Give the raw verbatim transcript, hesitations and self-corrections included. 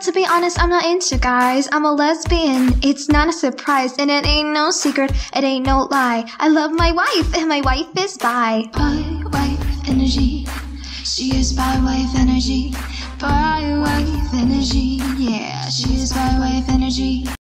to be honest, I'm not into guys. I'm a lesbian, it's not a surprise. And it ain't no secret, it ain't no lie. I love my wife, and my wife is bi. Bi wife energy, she is bi wife energy. Bi wife energy, yeah, she is bi wife energy.